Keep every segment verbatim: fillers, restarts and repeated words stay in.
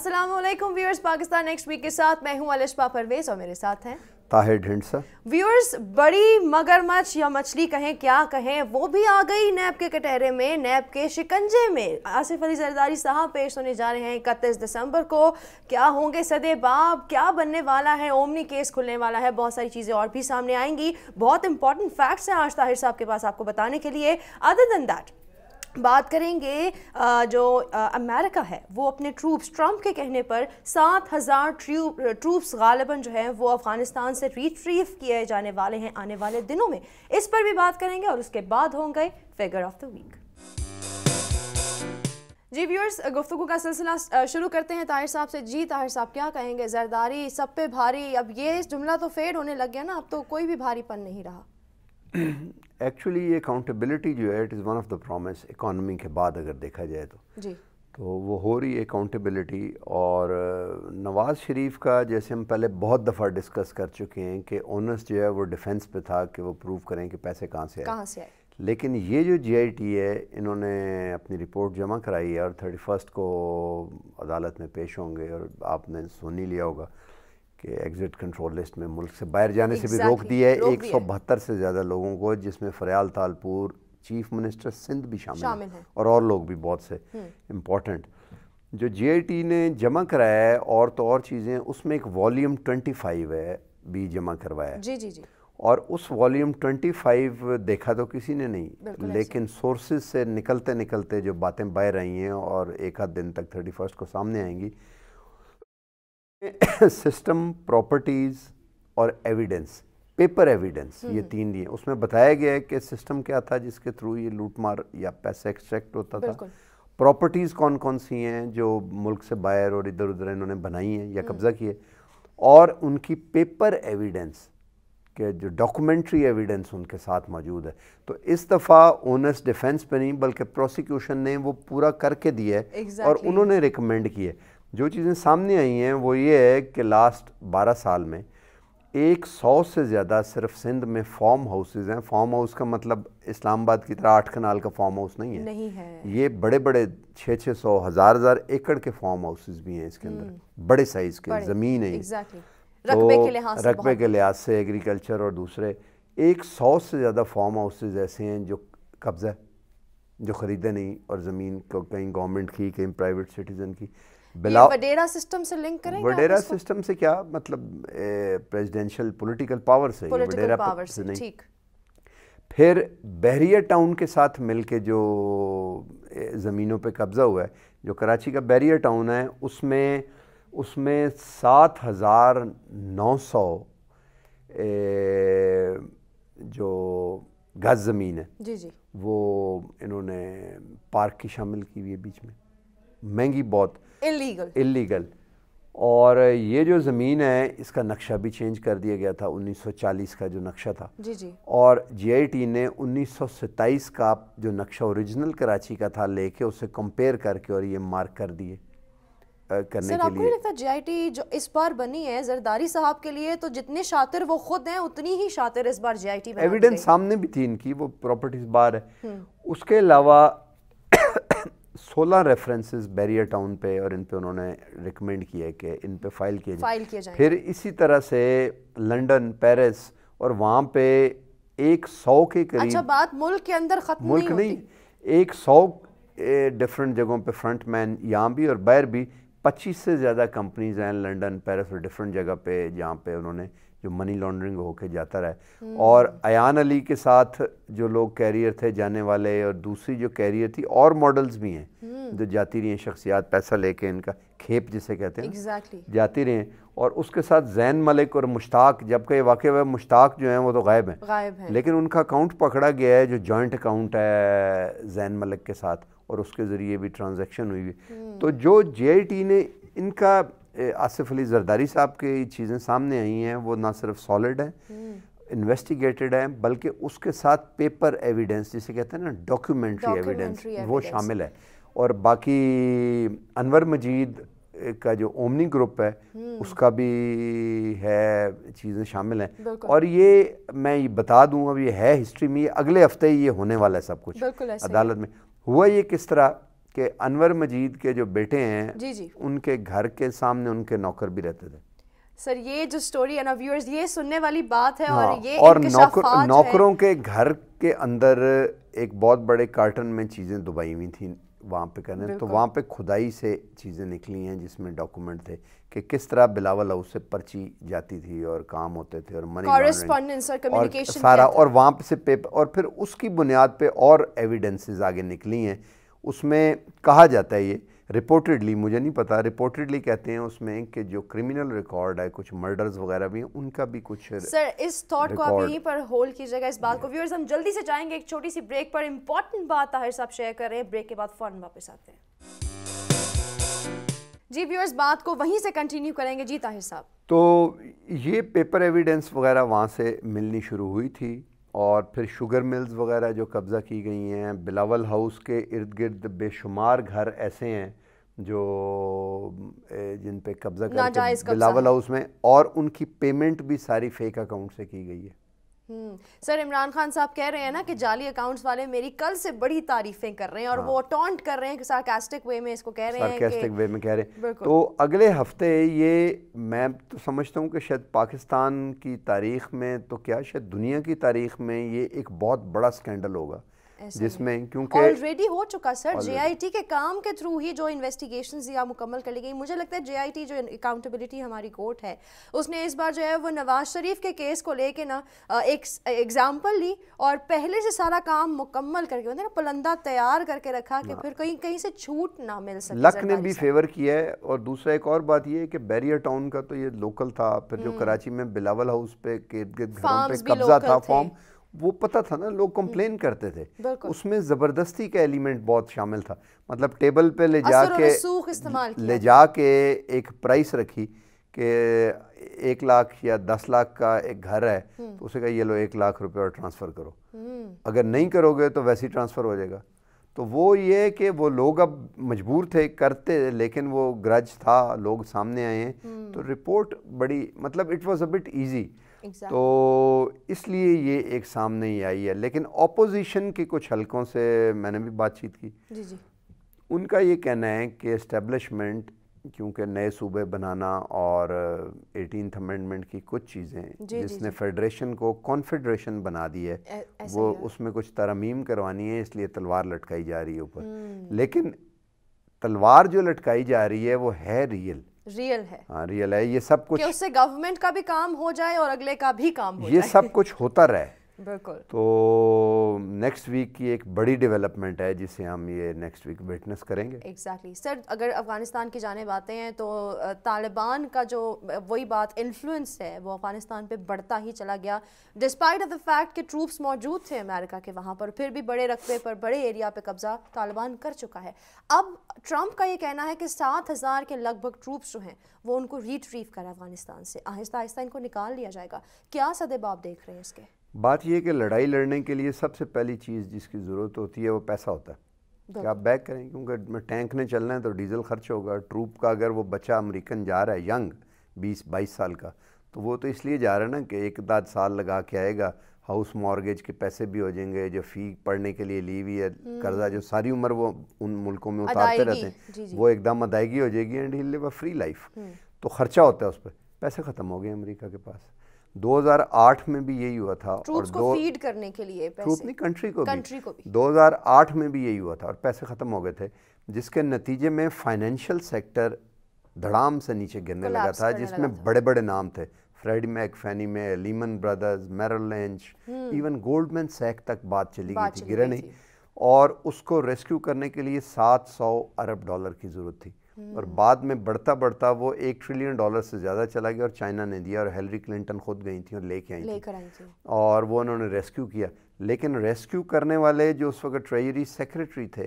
अस्सलाम वालेकुम viewers, Pakistan next week के साथ मैं हूं एलिशबा परवेज और मेरे साथ हैं ताहिर ढिंडसा। व्यूअर्स, बड़ी मगरमच्छ या मछली कहें क्या कहें, वो भी आ गई नैब के कटहरे में, नैब के शिकंजे में। आसिफ अली जरदारी साहब पेश होने जा रहे हैं इकतीस दिसंबर को। क्या होंगे सदे बाब, क्या बनने वाला है, ओमनी केस खुलने वाला है, बहुत सारी चीज़ें और भी सामने आएंगी। बहुत इंपॉर्टेंट फैक्ट्स हैं आज ताहिर साहब के पास आपको बताने के लिए। अदर देन दैट बात करेंगे जो अमेरिका है वो अपने ट्रूप्स, ट्रंप के कहने पर सात हज़ार ट्रूप्स गालिबन जो है वो अफगानिस्तान से रिट्रीव किए जाने वाले हैं आने वाले दिनों में। इस पर भी बात करेंगे और उसके बाद होंगे फिगर ऑफ द वीक। जी व्यूअर्स, गुफ्तगू का सिलसिला शुरू करते हैं ताहिर साहब से। जी ताहिर साहब, क्या कहेंगे, जरदारी सब पे भारी, अब ये जुमला तो फेड होने लग गया ना, अब तो कोई भी भारीपन नहीं रहा। एक्चुअली ये अकाउंटेबिलिटी जो है it is one of the promise economy के बाद अगर देखा जाए तो जी तो वो हो रही है अकाउंटेबिलिटी। और नवाज़ शरीफ का जैसे हम पहले बहुत दफ़ा डिस्कस कर चुके हैं कि ओनस जो है वो डिफेंस पे था कि वो प्रूव करें कि पैसे कहाँ से आए कहाँ से आए। लेकिन ये जो जी आई टी है इन्होंने अपनी रिपोर्ट जमा कराई है और थर्टी फर्स्ट को अदालत में पेश होंगे। और आपने सुन ही लिया होगा कि एग्जिट कंट्रोल लिस्ट में मुल्क से बाहर जाने exactly, से भी रोक दिया है एक सौ बहत्तर से ज़्यादा लोगों को, जिसमें फरियाल तालपुर, चीफ मिनिस्टर सिंध भी शामिल, शामिल हैं और और लोग भी बहुत से इम्पोर्टेंट। जो जी आई टी ने जमा कराया है और तो और चीज़ें, उसमें एक वॉल्यूम पच्चीस है भी जमा करवाया जी जी जी और उस वॉल्यूम पच्चीस देखा तो किसी ने नहीं, लेकिन सोर्सेज से निकलते निकलते जो बातें बाहर आई हैं और एक आध दिन तक थर्टी फर्स्ट को सामने आएंगी, सिस्टम, प्रॉपर्टीज़ और एविडेंस, पेपर एविडेंस, ये तीन दिए। उसमें बताया गया है कि सिस्टम क्या था जिसके थ्रू ये लूटमार या पैसा एक्सट्रैक्ट होता था, प्रॉपर्टीज़ कौन कौन सी हैं जो मुल्क से बाहर और इधर उधर इन्होंने बनाई हैं या कब्ज़ा किए, और उनकी पेपर एविडेंस के जो डॉक्यूमेंट्री एविडेंस उनके साथ मौजूद है। तो इस दफ़ा ओनस डिफेंस पे नहीं बल्कि प्रोसिक्यूशन ने वो पूरा करके दिया है exactly. और उन्होंने रिकमेंड किए। जो चीज़ें सामने आई हैं वो ये है कि लास्ट बारह साल में एक सौ से ज़्यादा सिर्फ सिंध में फार्म हाउसेज हैं। फार्म हाउस का मतलब इस्लामाबाद की तरह आठ कनाल का फार्म हाउस नहीं है, नहीं है। ये बड़े बड़े छः छः सौ हज़ार हज़ार एकड़ के फार्म हाउसेज भी हैं इसके अंदर, बड़े साइज़ के, ज़मीन है exactly. तो रकबे के लिहाज से एग्रीकल्चर, और दूसरे एक सौ से ज़्यादा फार्म हाउसेज ऐसे हैं जो कब्ज़ा, जो ख़रीदे नहीं, और ज़मीन को कहीं गवर्नमेंट की, कहीं प्राइवेट सिटीज़न की। वडेरा सिस्टम से लिंक करेंगे? वडेरा सिस्टम से क्या मतलब, प्रेसिडेंशियल पॉलिटिकल पावर से, वडेरा पावर से नहीं। ठीक। फिर बहरिया टाउन के साथ मिलके जो ज़मीनों पे कब्ज़ा हुआ है, जो कराची का बहरिया टाउन है, उसमें उसमें सात हज़ार नौ सौ जो गज ज़मीन है जी जी वो इन्होंने पार्क की शामिल की हुई है बीच में, महंगी बहुत, इलीगल इलीगल और ये जो ज़मीन है इसका नक्शा भी चेंज कर दिया गया था, उन्नीस सौ चालीस का जो नक्शा था जी जी और जी आई टी ने उन्नीस सौ सत्ताईस का जो नक्शा ओरिजिनल कराची का था लेके उसे कंपेयर करके और ये मार्क कर दिए करने सर, के आपको लिए। लगता है जी आई टी जो इस बार बनी है जरदारी साहब के लिए, तो जितने शातिर वो खुद हैं उतनी ही शातिर इस बार जी आई टी बना। एविडेंस सामने भी थी इनकी, वो प्रॉपर्टीज बाहर है। उसके अलावा सोलह रेफरेंसेस बैरियर टाउन पे और इन पे उन्होंने रिकमेंड किया है कि इन पे फाइल किए फाइल किए जाएं। फिर इसी तरह से लंदन, पेरिस और वहाँ पे एक सौ के करीब, अच्छा बात मुल्क के अंदर खत्म मुल्क नहीं, नहीं, एक सौ डिफरेंट जगहों पे फ्रंट मैन यहाँ भी और बाहर भी पच्चीस से ज़्यादा कंपनीज हैं लंदन, पेरिस और डिफरेंट जगह पे जहाँ पे उन्होंने जो मनी लॉन्ड्रिंग होके जाता रहा। और अयान अली के साथ जो लोग कैरियर थे जाने वाले, और दूसरी जो कैरियर थी और मॉडल्स भी हैं जो जाती रही हैं, शख्सियात पैसा लेके, इनका खेप जिसे कहते हैं exactly. जाती रही हैं। और उसके साथ जैन मलिक और मुश्ताक, जबकि वाकई में मुश्ताक जो हैं वो तो गायब हैं गायब हैं लेकिन उनका अकाउंट पकड़ा गया है जो जॉइंट अकाउंट है जैन मलिक के साथ, और उसके ज़रिए भी ट्रांजैक्शन हुई है। तो जो जे आई टी ने इनका आसिफ अली जरदारी साहब की चीज़ें सामने आई हैं वो ना सिर्फ सॉलिड है, इन्वेस्टिगेटेड है, बल्कि उसके साथ पेपर एविडेंस जिसे कहते हैं ना, डॉक्यूमेंट्री एविडेंस, वो शामिल है। और बाकी अनवर मजीद का जो ओमनी ग्रुप है उसका भी है, चीज़ें शामिल हैं। और ये मैं ये बता दूं, अब ये है हिस्ट्री में, ये अगले हफ्ते ही ये होने वाला है सब कुछ अदालत में। हुआ ये किस तरह کہ انور مجید کے جو بیٹے ہیں جی جی ان کے گھر کے سامنے ان کے نوکر بھی رہتے تھے. سر یہ جو سٹوری ہے نا ویورز یہ سننے والی بات ہے اور یہ اور انکشافات نوکروں کے گھر کے اندر ایک بہت بڑے کارٹن میں چیزیں دبائی ہوئی تھیں وہاں پہ کرنے, تو وہاں پہ کھدائی سے چیزیں نکلی ہیں جس میں ڈاکومنٹ تھے کہ کس طرح بلاول ہاؤس سے پرچی جاتی تھی اور کام ہوتے تھے اور منی کورسپونڈنس اور اور کمیونیکیشن سارا, اور وہاں پہ سے پیپر, اور پھر اس کی بنیاد پہ اور ایویڈنسز آگے نکلی ہیں. اس میں کہا جاتا ہے, یہ رپورٹڈلی, مجھے نہیں پتا, رپورٹڈلی کہتے ہیں اس میں کہ جو کرمنل ریکارڈ ہے, کچھ مرڈرز وغیرہ بھی ہیں, ان کا بھی کچھ. سر اس تھاٹ کو آپ یہیں پر ہولڈ کیجیے گا اس بات کو. ویورز ہم جلدی سے جائیں گے ایک چھوٹی سی بریک پر. امپورٹنٹ بات طاہر صاحب شیئر کر رہے ہیں, بریک کے بعد فوراً واپس آتے ہیں. جی ویورز بات کو وہیں سے کنٹینیو کریں گے. جی طاہر صاحب, تو یہ پیپر ایویڈنس وغیرہ وہاں سے ملنی شروع ہوئی تھی, اور پھر شوگر ملز وغیرہ جو قبضہ کی گئی ہیں. بلاول ہاؤس کے ارد گرد بے شمار گھر ایسے ہیں جو جن پہ قبضہ کر کے بلاول ہاؤس میں, اور ان کی پیمنٹ بھی ساری فیک اکاؤنٹ سے کی گئی ہے. سر عمران خان صاحب کہہ رہے ہیں نا کہ جعلی اکاؤنٹس والے میری کل سے بڑی تعریفیں کر رہے ہیں, اور وہ ٹونٹ کر رہے ہیں کہ سارکاسٹک وے میں اس کو کہہ رہے ہیں, سارکاسٹک وے میں کہہ رہے ہیں. تو اگلے ہفتے یہ, میں تو سمجھتا ہوں کہ شاید پاکستان کی تاریخ میں تو کیا شاید دنیا کی تاریخ میں یہ ایک بہت بڑا سکینڈل ہوگا, جس میں کیونکہ آلریڈی ہو چکا سر. جے آئی ٹی کے کام کے تھرو ہی جو انویسٹیگیشنز یا مکمل کر لی گئی. مجھے لگتا ہے جے آئی ٹی جو اکاؤنٹیبلٹی ہماری کورٹ ہے, اس نے اس بار جو ہے وہ نواز شریف کے کیس کو لے کے نا ایک ایگزامپل لی اور پہلے سے سارا کام مکمل کر کے نا پلندہ تیار کر کے رکھا کہ پھر کہیں کہیں سے چھوٹ نہ مل سکے. لک نے بھی فیور کیا ہے. اور دوسرا ایک اور بات یہ ہے کہ بیریئر ٹاؤن کا تو یہ لوکل تھا, پھر جو کراچی میں بلاول ہاؤس پہ ارد گرد گھروں پہ قبضہ تھا, فارم وہ پتہ تھا نا, لوگ کمپلین کرتے تھے. اس میں زبردستی کا ایلیمنٹ بہت شامل تھا. مطلب ٹیبل پہ لے جا کے لے جا کے ایک پرائس رکھی کہ ایک لاکھ یا دس لاکھ کا ایک گھر ہے, تو اسے کہا یہ لو ایک لاکھ روپے اور ٹرانسفر کرو, اگر نہیں کرو گے تو ویسے ہی ٹرانسفر ہو جائے گا. تو وہ یہ کہ وہ لوگ اب مجبور تھے کرتے, لیکن وہ گرج تھا, لوگ سامنے آئے ہیں, تو رپورٹ بڑی, مطلب it was a bit easy. تو اس لیے یہ ایک سامنے ہی آئی ہے. لیکن اپوزیشن کے کچھ حلقوں سے میں نے بھی بات چیت کی, ان کا یہ کہنا ہے کہ اسٹیبلشمنٹ, کیونکہ نئے صوبے بنانا اور ایٹینتھ امینڈمنٹ کی کچھ چیزیں جس نے فیڈریشن کو کانفیڈریشن بنا دی ہے, وہ اس میں کچھ ترمیم کروانی ہے, اس لیے تلوار لٹکائی جا رہی ہے اوپر. لیکن تلوار جو لٹکائی جا رہی ہے وہ ہے ریئل ریئل ہے. ہاں ریئل ہے. یہ سب کچھ, کہ اس سے گورنمنٹ کا بھی کام ہو جائے اور اگلے کا بھی کام ہو جائے, یہ سب کچھ ہوتا رہے. بالکل. تو نیکسٹ ویک کی ایک بڑی ڈیولپمنٹ ہے جسے ہم یہ نیکسٹ ویک وٹنس کریں گے. Exactly sir. اگر افغانستان کی جانب آتے ہیں تو طالبان کا جو وہی بات انفلوئنس ہے وہ افغانستان پہ بڑھتا ہی چلا گیا, ڈسپائٹ آف دا فیکٹ کہ ٹروپس موجود تھے امریکہ کے وہاں پر, پھر بھی بڑے رقبے پر بڑے ایریا پہ قبضہ طالبان کر چکا ہے. اب ٹرمپ کا یہ کہنا ہے کہ سات ہزار کے لگ بھگ ٹروپس جو ہیں وہ ان کو ریٹریو کرا افغانستان سے, آہستہ آہستہ ان کو نکال لیا جائے گا. کیا صدب آپ دیکھ رہے ہیں اس کے؟ بات یہ کہ لڑائی لڑنے کے لیے سب سے پہلی چیز جس کی ضرورت ہوتی ہے وہ پیسہ ہوتا ہے کہ آپ بیک کریں, کیونکہ ٹینک نے چلنا ہے تو ڈیزل خرچ ہوگا. ٹروپ کا اگر وہ بچہ امریکن جا رہا ہے ینگ بیس بائیس سال کا, تو وہ تو اس لیے جا رہا ہے نا کہ ایک آدھ سال لگا کے آئے گا, ہاؤس مارگیج کے پیسے بھی ہو جائیں گے, جو فی پڑھنے کے لیے لی ہوئی ہے قرضہ جو ساری عمر وہ ان ملکوں میں اتارتے رہتے ہیں, وہ ایک دم ادائیگی ہو جائے گی, and he live a free life. تو خرچہ ہوتا ہے اس پہ, پیسے ختم ہو گئے امریکہ کے پاس. دو ہزار آٹھ میں بھی یہی ہوا تھا, اور دو فیڈ کرنے کے لیے پیسے نہیں کنٹری کو بھی دو ہزار آٹھ میں بھی یہی ہوا تھا, اور پیسے ختم ہو گئے تھے, جس کے نتیجے میں فائنینشیل سیکٹر دھڑام سے نیچے گرنے لگا تھا, جس میں بڑے بڑے نام تھے, فریڈی میک فینی میں, Lehman Brothers, Merrill Lynch, even Goldman Sachs تک بات چلی گئی تھی, گرے نہیں. اور اس کو ریسکیو کرنے کے لیے سات سو ارب ڈالر کی ضرورت تھی, اور بعد میں بڑھتا بڑھتا وہ ایک ٹریلین ڈالر سے زیادہ چلا گیا, اور چائنا نے دیا, اور ہیلری کلنٹن خود گئی تھیں اور لے کے آئی تھیں, اور وہ انہوں نے ریسکیو کیا. لیکن ریسکیو کرنے والے جو اس وقت ٹریجری سیکریٹری تھے,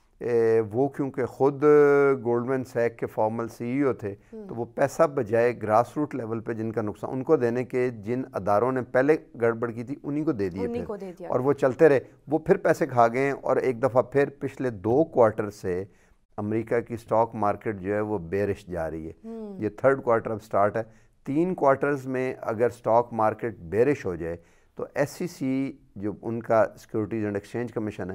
وہ کیونکہ خود گولڈمین سیک کے فارمل سی ای او تھے, تو وہ پیسہ بجائے گراس روٹ لیول پہ جن کا نقصان ان کو دینے کے, جن اداروں نے پہلے گڑبڑ کی تھی انہی کو دے دیے پھر, اور وہ چلتے رہے, وہ پھر پیسے کھا گئے ہیں. اور ایک دفعہ پھر پچھلے دو کوارٹر سے امریکہ کی سٹاک مارکیٹ جو ہے وہ بیرش جا رہی ہے. یہ تھرڈ کوارٹر اب سٹارٹ ہے. تین کوارٹرز میں اگر سٹاک مارکیٹ بیرش ہو جائے تو ایس سی سی جو ان کا سیکیورٹیز اینڈ ایکسچینج کمیشن ہے,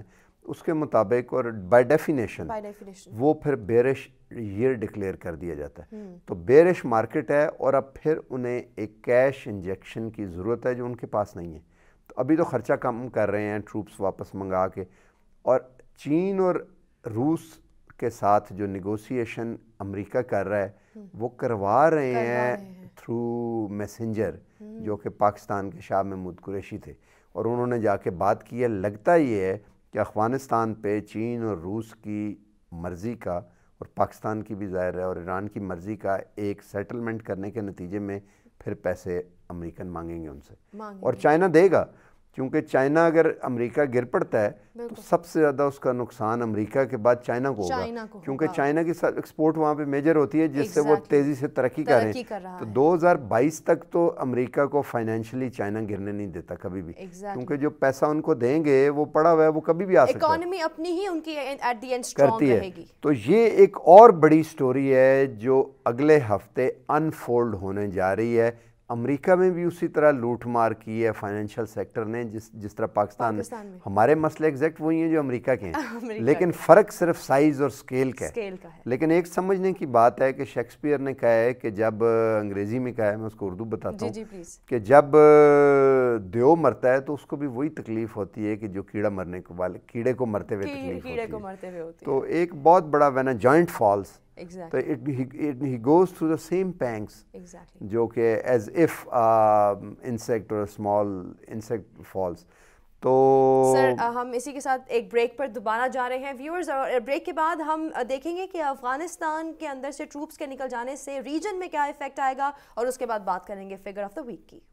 اس کے مطابق اور بائی ڈیفینیشن بائی ڈیفینیشن وہ پھر بیرش ایئر ڈکلیئر کر دیا جاتا ہے. تو بیرش مارکیٹ ہے اور اب پھر انہیں ایک کیش انجیکشن کی ضرورت ہے جو ان کے پاس نہیں ہے. تو ابھی تو خرچہ کم کر رہے ہیں ٹروپس واپس منگا کے, اور چین اور روس کے ساتھ جو نیگوسیشن امریکہ کر رہا ہے وہ کروا رہے ہیں تھرو میسنجر, جو کہ پاکستان کے شاہ محمود قریشی تھے, اور انہوں نے جا کے بات کی ہے. لگتا یہ ہے کہ افغانستان پہ چین اور روس کی مرضی کا اور پاکستان کی بھی ظاہر ہے اور ایران کی مرضی کا ایک سیٹلمنٹ کرنے کے نتیجے میں پھر پیسے امریکن مانگیں گے ان سے, اور چائنا دے گا, کیونکہ چائنا اگر امریکہ گر پڑتا ہے تو سب سے زیادہ اس کا نقصان امریکہ کے بعد چائنا کو ہوگا, کیونکہ چائنا کی ایکسپورٹ وہاں پہ میجر ہوتی ہے جس سے وہ تیزی سے ترقی کر رہے ہیں. تو دو ہزار بائیس تک تو امریکہ کو فائنینشلی چائنا گرنے نہیں دیتا کبھی بھی, کیونکہ جو پیسہ ان کو دیں گے وہ پڑا ہوا ہے, وہ کبھی بھی آ سکتا ہے, اکانومی اپنی ہی ان کی ایٹ دی اینڈ اسٹرانگ رہے گی. تو یہ ایک اور بڑی سٹوری ہے جو اگلے ہفتے انفولڈ ہونے جا رہی ہے. امریکہ میں بھی اسی طرح لوٹ مار کی ہے فائنینشیل سیکٹر نے, جس جس طرح پاکستان میں. ہمارے مسئلے ایگزیکٹ وہی ہیں جو امریکہ کے ہیں, لیکن فرق صرف سائز اور سکیل کا ہے. لیکن ایک سمجھنے کی بات ہے کہ شیکسپیئر نے کہا ہے کہ جب انگریزی میں کہا ہے, میں اس کو اردو بتاتا ہوں, کہ جب دیو مرتا ہے تو اس کو بھی وہی تکلیف ہوتی ہے کہ جو کیڑا مرنے کو والے کیڑے کو مرتے ہوئے تکلیف ہوتی ہے. تو ایک بہت بڑا وین اے جوائنٹ فالس, تو he goes through the same pangs, جو کہ as if insect or a small insect falls. تو سر ہم اسی کے ساتھ ایک بریک پر دوبارہ جا رہے ہیں ویورز, اور بریک کے بعد ہم دیکھیں گے کہ افغانستان کے اندر سے ٹروپس کے نکل جانے سے ریجن میں کیا ایفیکٹ آئے گا, اور اس کے بعد بات کریں گے فگر آف دا ویک کی.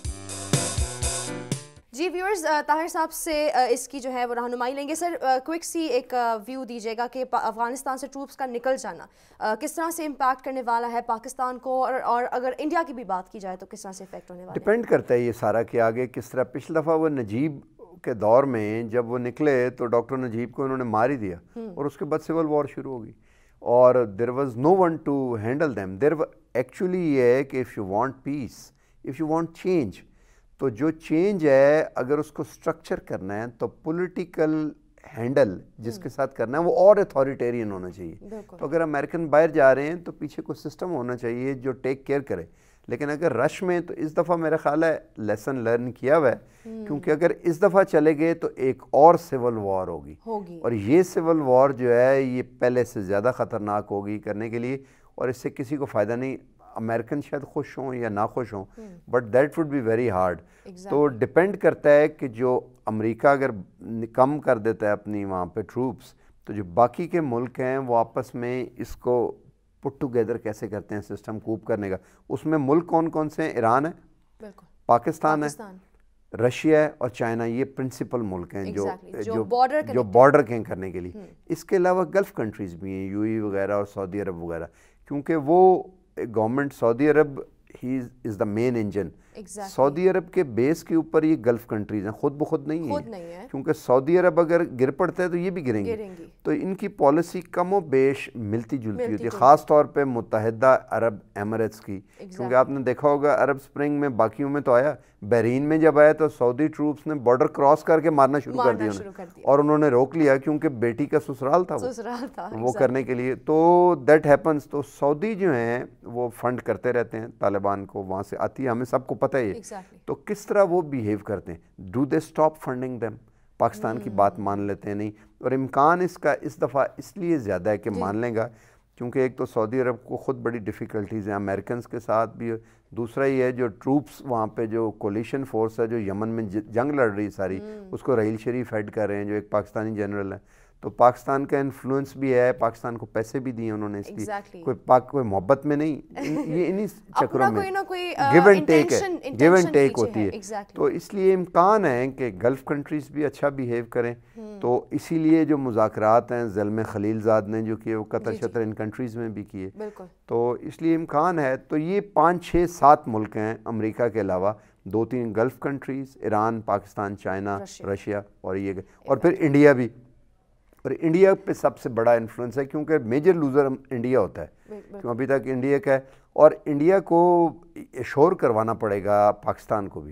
جی ویورز, طاہر صاحب سے اس کی جو ہے وہ رہنمائی لیں گے. سر کوئک سی ایک ویو دیجیے گا کہ افغانستان سے ٹروپس کا نکل جانا کس طرح سے امپیکٹ کرنے والا ہے پاکستان کو, اور اور اگر انڈیا کی بھی بات کی جائے تو کس طرح سے افیکٹ ہونے والا ہے. ڈپینڈ کرتا ہے یہ سارا کہ آگے کس طرح. پچھلی دفعہ وہ نجیب کے دور میں جب وہ نکلے تو ڈاکٹر نجیب کو انہوں نے مار ہی دیا, اور اس کے بعد سول وار شروع ہو گئی, اور there was no one to handle them. There actually یہ ہے کہ if you want peace, if you want change, تو جو چینج ہے اگر اس کو سٹرکچر کرنا ہے تو پولیٹیکل ہینڈل جس کے ساتھ کرنا ہے وہ اور اتھارٹیرین ہونا چاہیے. تو اگر امریکن باہر جا رہے ہیں تو پیچھے کوئی سسٹم ہونا چاہیے جو ٹیک کیئر کرے. لیکن اگر رش میں, تو اس دفعہ میرا خیال ہے لیسن لرن کیا ہوا ہے, کیونکہ اگر اس دفعہ چلے گئے تو ایک اور سول وار ہوگی, اور یہ سول وار جو ہے یہ پہلے سے زیادہ خطرناک ہوگی کرنے کے لیے, اور اس سے کسی کو فائدہ نہیں. امریکن شاید خوش ہوں یا ناخوش ہوں, but that would be very hard. تو ڈپینڈ کرتا ہے کہ جو امریکہ اگر کم کر دیتا ہے اپنی وہاں پہ ٹروپس, تو جو باقی کے ملک ہیں وہ آپس میں اس کو پٹ ٹوگیدر کیسے کرتے ہیں سسٹم کوپ کرنے کا. اس میں ملک کون کون سے ہیں؟ ایران ہے, پاکستان ہے, رشیا ہے اور چائنا. یہ پرنسپل ملک ہیں جو جو بارڈر کے کرنے کے لیے. اس کے علاوہ گلف کنٹریز بھی ہیں, یو اے وغیرہ اور سعودی عرب وغیرہ, کیونکہ وہ گورنمنٹ سعودی عرب ہی از دا مین انجن. سعودی عرب کے بیس کے اوپر یہ گلف کنٹریز ہیں, خود بخود نہیں ہیں, کیونکہ سعودی عرب اگر گر پڑتا ہے تو یہ بھی گریں گے. تو ان کی پالیسی کم و بیش ملتی جلتی ہوتی ہے, خاص طور پہ متحدہ عرب ایمریٹس کی, کیونکہ آپ نے دیکھا ہوگا عرب سپرنگ میں باقیوں میں تو آیا, بحرین میں جب آیا تو سعودی ٹروپس نے بارڈر کراس کر کے مارنا شروع کر دیا, اور انہوں نے روک لیا کیونکہ بیٹی کا سسرال تھا وہ کرنے کے لیے. تو دیٹ ہیپنس. تو سعودی جو ہیں وہ فنڈ کرتے رہتے ہیں طالبان کو, وہاں سے آتی ہے, ہمیں سب کو پتہ ہے یہ. تو کس طرح وہ بیہیو کرتے ہیں, do they stop funding them, Pakistan کی بات مان لیتے ہیں نہیں. اور امکان اس کا اس دفعہ اس لیے زیادہ ہے کہ مان لیں گا, کیونکہ ایک تو سعودی عرب کو خود بڑی ڈیفیکلٹیز ہیں امریکنز کے ساتھ بھی, دوسرا یہ ہے جو ٹروپس وہاں پہ جو کولیشن فورس ہے جو یمن میں جنگ لڑ رہی ساری, اس کو رحیل شریف ہیڈ کر رہے ہیں جو ایک پاکستانی جنرل ہے. تو پاکستان کا انفلوئنس بھی ہے, پاکستان کو پیسے بھی دیے انہوں نے اس کی, کوئی پاک کوئی محبت میں نہیں, یہ انہی چکروں میں گیو اینڈ ٹیک ہے, گیو اینڈ ٹیک ہوتی ہے. تو اس لیے امکان ہے کہ گلف کنٹریز بھی اچھا بیہیو کریں. تو اسی لیے جو مذاکرات ہیں زلم خلیل زاد نے جو کیے وہ قطر شطر ان کنٹریز میں بھی کیے, تو اس لیے امکان ہے. تو یہ پانچ چھ سات ملک ہیں امریکہ کے علاوہ, دو تین Gulf countries, Iran, Pakistan, China, Russia, اور یہ, اور پھر انڈیا بھی. اور انڈیا پہ سب سے بڑا انفلوئنس ہے کیونکہ میجر لوزر انڈیا ہوتا ہے, کیوں ابھی تک انڈیا کا ہے. اور انڈیا کو ایشور کروانا پڑے گا پاکستان کو بھی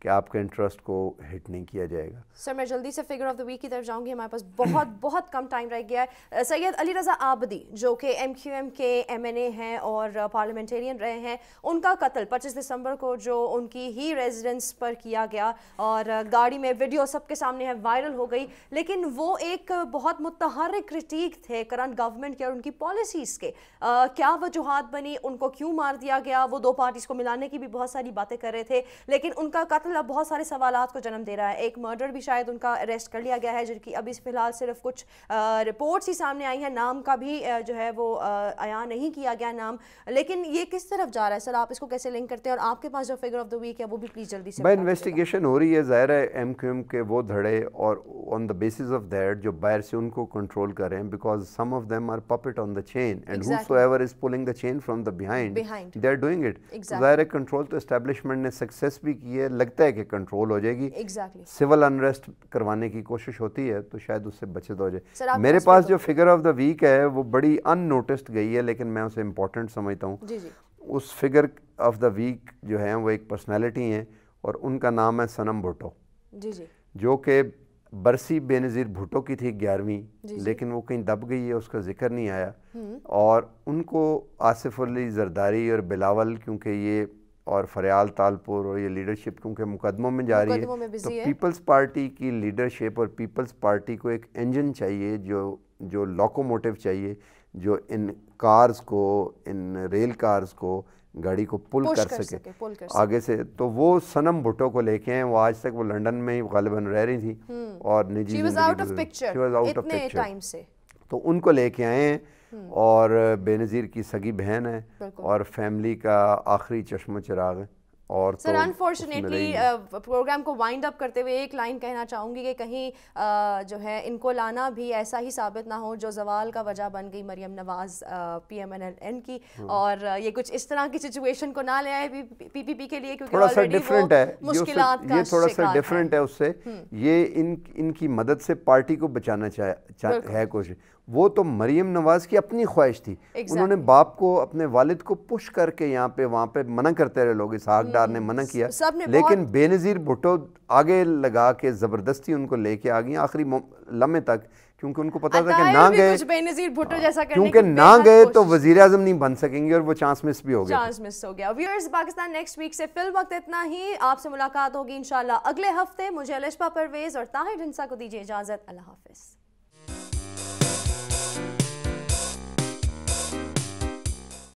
کہ آپ کے انٹرسٹ کو ہٹ نہیں کیا جائے گا. سر میں جلدی سے فگر آف دا ویک کی طرف جاؤں گی, ہمارے پاس بہت بہت کم ٹائم رہ گیا ہے. سید علی رضا آبدی جو کہ ایم کیو ایم کے ایم این اے ہیں اور پارلیمنٹیرین رہے ہیں, ان کا قتل پچیس دسمبر کو جو ان کی ہی ریزیڈنس پر کیا گیا اور گاڑی میں ویڈیو سب کے سامنے ہے, وائرل ہو گئی. لیکن وہ ایک بہت متحرک کرٹیک تھے کرنٹ گورنمنٹ کے اور ان کی پالیسیز کے. کیا وجوہات بنی, ان کو کیوں مار دیا گیا, وہ دو پارٹیز کو ملانے کی بھی بہت ساری باتیں کر رہے تھے, لیکن ان کا قتل اب بہت سارے سوالات کو جنم دے رہا ہے. ایک مرڈر بھی شاید ان کا اریسٹ کر لیا گیا ہے, جن کی ابھی فی الحال صرف کچھ رپورٹس ہی سامنے آئی ہیں, نام کا بھی جو ہے وہ عیاں نہیں کیا گیا نام. لیکن یہ کس طرف جا رہا ہے سر, آپ اس کو کیسے لنک کرتے ہیں, اور آپ کے پاس جو فگر آف دا ویک ہے وہ بھی پلیز جلدی سے بھائی انویسٹیگیشن ہو رہی ہے. ظاہر ہے ایم کیو ایم کے وہ دھڑے اور on the basis of that جو باہر سے ان کو کنٹرول کر رہے ہیں, because some of them are puppet on the chain and whosoever is pulling the chain from the behind they are doing it. ظاہر ہے کنٹرول تو اسٹیبلشمنٹ نے سکسیس بھی کی ہے, لگتا ہے کہ کنٹرول ہو جائے گی. سول انریسٹ کروانے کی کوشش ہوتی ہے تو شاید اس سے بچت ہو جائے. میرے پاس جو فگر آف دا ویک ہے وہ بڑی ان نوٹسڈ گئی ہے, لیکن میں اسے امپورٹنٹ سمجھتا ہوں. اس فگر آف دا ویک جو ہے وہ ایک پرسنالٹی ہیں اور ان کا نام ہے صنم بھٹو, جو کہ برسی بے نظیر بھٹو کی تھی گیارہویں, لیکن وہ کہیں دب گئی ہے, اس کا ذکر نہیں آیا. اور ان کو آصف علی زرداری اور بلاول, کیونکہ یہ اور فریال تالپور اور یہ لیڈرشپ کیونکہ مقدموں میں جا رہی ہے, تو پیپلز پارٹی کی لیڈرشپ اور پیپلز پارٹی کو ایک انجن چاہیے, جو جو لوکوموٹیو چاہیے, جو ان کارز کو, ان ریل کارز کو, گاڑی کو پل کر سکے آگے سے. تو وہ صنم بھٹو کو لے کے ہیں. وہ آج تک وہ لنڈن میں ہی غالباً رہ رہی تھی اور نجی زندگی, تو ان کو لے کے آئے ہیں. اور بے نظیر کی سگی بہن ہے اور فیملی کا آخری چشم و چراغ ہے. اور سر انفارچونیٹلی پروگرام کو وائنڈ اپ کرتے ہوئے ایک لائن کہنا چاہوں گی کہ کہیں جو ہے ان کو لانا بھی ایسا ہی ثابت نہ ہو جو زوال کا وجہ بن گئی Maryam Nawaz P M N N کی, اور یہ کچھ اس طرح کی سچویشن کو نہ لے آئے پی پی پی کے لیے, کیونکہ تھوڑا سا ڈفرینٹ ہے, یہ تھوڑا سا ڈفرینٹ ہے اس سے. یہ ان ان کی مدد سے پارٹی کو بچانا ہے کوشش. وہ تو مریم نواز کی اپنی خواہش تھی, انہوں نے باپ کو, اپنے والد کو پش کر کے یہاں پہ وہاں پہ منع کرتے رہے لوگ, اسحاق ڈار نے منع کیا, لیکن بے نظیر بھٹو آگے لگا کے زبردستی ان کو لے کے آ گئی آخری لمحے تک, کیونکہ ان کو پتا تھا کہ نہ گئے کیونکہ نہ گئے تو وزیر اعظم نہیں بن سکیں گے, اور وہ چانس مس بھی ہو گیا. چانس مس ہو گیا. ویورز پاکستان نیکسٹ ویک سے فی الوقت اتنا ہی. آپ سے ملاقات ہوگی انشاءاللہ اگلے ہفتے. مجھے الشبا پرویز اور طاہر ڈھنسا کو دیجیے اجازت. اللہ حافظ.